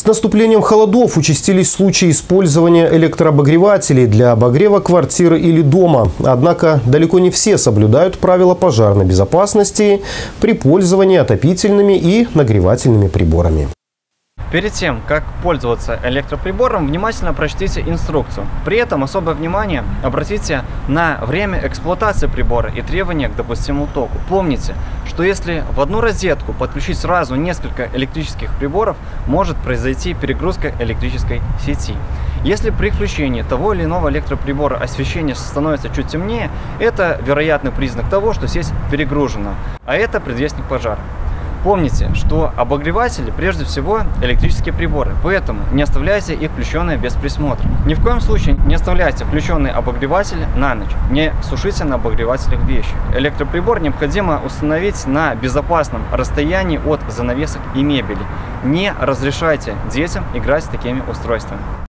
наступлением холодов участились случаи использования электрообогревателей для обогрева квартиры или дома. Однако далеко не все соблюдают правила пожарной безопасности при пользовании отопительными и нагревательными приборами. Перед тем, как пользоваться электроприбором, внимательно прочтите инструкцию. При этом особое внимание обратите на время эксплуатации прибора и требования к допустимому току. Помните, что если в одну розетку подключить сразу несколько электрических приборов, может произойти перегрузка электрической сети. Если при включении того или иного электроприбора освещение становится чуть темнее, это вероятный признак того, что сеть перегружена, а это предвестник пожара. Помните, что обогреватели прежде всего электрические приборы, поэтому не оставляйте их включенные без присмотра. Ни в коем случае не оставляйте включенный обогреватель на ночь, не сушите на обогревателях вещи. Электроприбор необходимо установить на безопасном расстоянии от занавесок и мебели. Не разрешайте детям играть с такими устройствами.